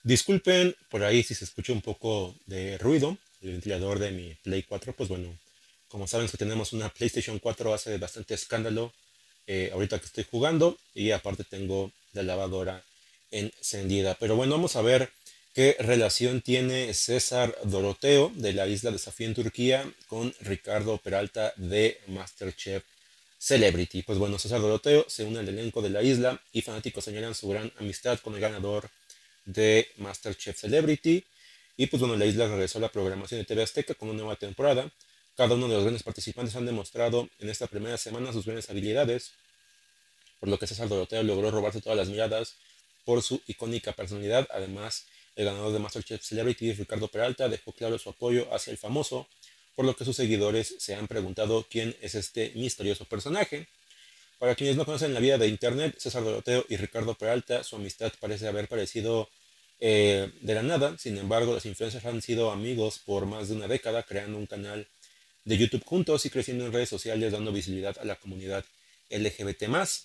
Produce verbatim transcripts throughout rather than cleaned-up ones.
Disculpen por ahí si se escucha un poco de ruido. El ventilador de mi Play cuatro, pues bueno, como saben que tenemos una PlayStation cuatro, hace bastante escándalo eh, ahorita que estoy jugando, y aparte tengo la lavadora encendida. Pero bueno, vamos a ver qué relación tiene César Doroteo de la isla Desafío en Turquía con Ricardo Peralta de MasterChef Celebrity. Pues bueno, César Doroteo se une al elenco de la isla y fanáticos señalan su gran amistad con el ganador de MasterChef Celebrity. Y pues bueno, la isla regresó a la programación de T V Azteca con una nueva temporada. Cada uno de los grandes participantes han demostrado en esta primera semana sus grandes habilidades, por lo que César Doroteo logró robarse todas las miradas por su icónica personalidad. Además, el ganador de MasterChef Celebrity, Ricardo Peralta, dejó claro su apoyo hacia el famoso, por lo que sus seguidores se han preguntado quién es este misterioso personaje. Para quienes no conocen la vida de Internet, César Doroteo y Ricardo Peralta, su amistad parece haber parecido eh, de la nada. Sin embargo, los influencers han sido amigos por más de una década, creando un canal de YouTube juntos y creciendo en redes sociales, dando visibilidad a la comunidad L G B T más.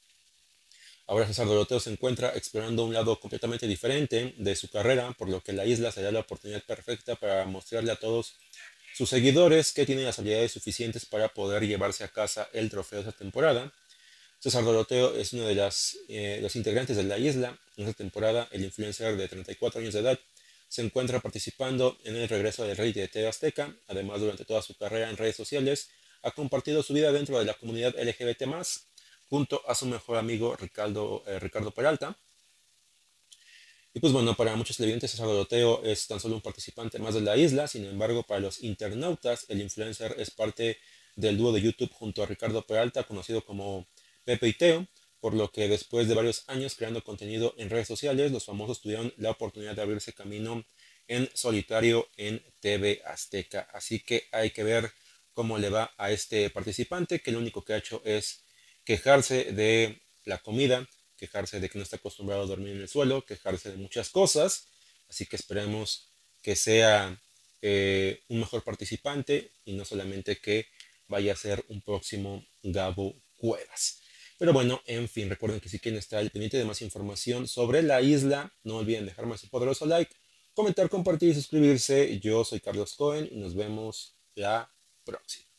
Ahora César Doroteo se encuentra explorando un lado completamente diferente de su carrera, por lo que la isla será la oportunidad perfecta para mostrarle a todos sus seguidores que tienen las habilidades suficientes para poder llevarse a casa el trofeo de esta temporada. César Doroteo es uno de las, eh, los integrantes de la isla. En esta temporada, el influencer de treinta y cuatro años de edad se encuentra participando en el regreso del rey de T V Azteca. Además, durante toda su carrera en redes sociales, ha compartido su vida dentro de la comunidad L G B T más, junto a su mejor amigo Ricardo, eh, Ricardo Peralta. Y pues bueno, para muchos televidentes César Doroteo es tan solo un participante más de la isla. Sin embargo, para los internautas, el influencer es parte del dúo de YouTube junto a Ricardo Peralta, conocido como Pepe y Teo, por lo que después de varios años creando contenido en redes sociales, los famosos tuvieron la oportunidad de abrirse camino en solitario en T V Azteca. Así que hay que ver cómo le va a este participante, que lo único que ha hecho es quejarse de la comida, quejarse de que no está acostumbrado a dormir en el suelo, quejarse de muchas cosas. Así que esperemos que sea eh, un mejor participante y no solamente que vaya a ser un próximo Gabo Cuevas. Pero bueno, en fin, recuerden que si quieren estar al pendiente de más información sobre la isla, no olviden dejarme su poderoso like, comentar, compartir y suscribirse. Yo soy Carlos Cohen y nos vemos la próxima.